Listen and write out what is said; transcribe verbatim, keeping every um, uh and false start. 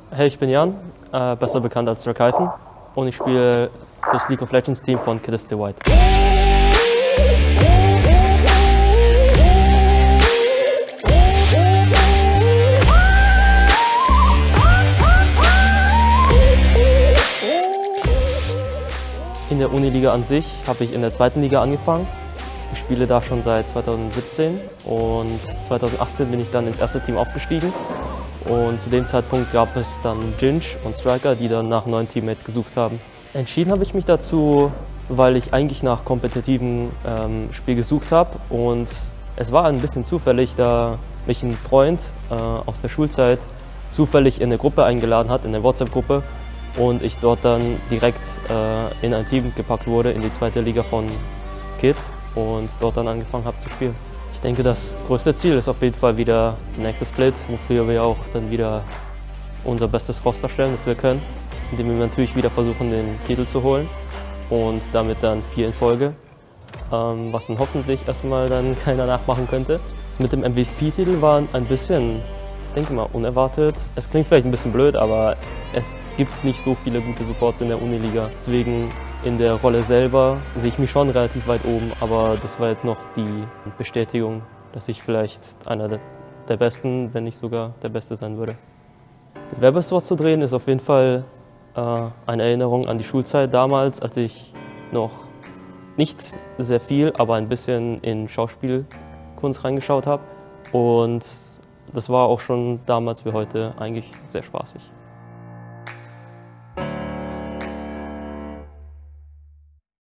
Hey, ich bin Jan, äh, besser bekannt als Drakhyphen, und ich spiele fürs League of Legends Team von Kid is Still White. In der Uniliga an sich habe ich in der zweiten Liga angefangen. Ich spiele da schon seit zweitausendsiebzehn und zweitausendachtzehn bin ich dann ins erste Team aufgestiegen. Und zu dem Zeitpunkt gab es dann Ginge und Striker, die dann nach neuen Teammates gesucht haben. Entschieden habe ich mich dazu, weil ich eigentlich nach kompetitiven ähm, Spiel gesucht habe. Und es war ein bisschen zufällig, da mich ein Freund äh, aus der Schulzeit zufällig in eine Gruppe eingeladen hat, in eine WhatsApp-Gruppe. Und ich dort dann direkt äh, in ein Team gepackt wurde, in die zweite Liga von Kid, und dort dann angefangen habe zu spielen. Ich denke, das größte Ziel ist auf jeden Fall wieder der nächste Split, wofür wir auch dann wieder unser bestes Roster stellen, das wir können, indem wir natürlich wieder versuchen, den Titel zu holen und damit dann vier in Folge, ähm, was dann hoffentlich erstmal dann keiner nachmachen könnte. Das mit dem M V P-Titel war ein bisschen, ich denke mal, unerwartet. Es klingt vielleicht ein bisschen blöd, aber es gibt nicht so viele gute Supports in der Uniliga. Deswegen in der Rolle selber sehe ich mich schon relativ weit oben, aber das war jetzt noch die Bestätigung, dass ich vielleicht einer der Besten, wenn nicht sogar der Beste sein würde. Den Werbespot zu drehen ist auf jeden Fall äh, eine Erinnerung an die Schulzeit damals, als ich noch nicht sehr viel, aber ein bisschen in Schauspielkunst reingeschaut habe. Und das war auch schon damals wie heute eigentlich sehr spaßig.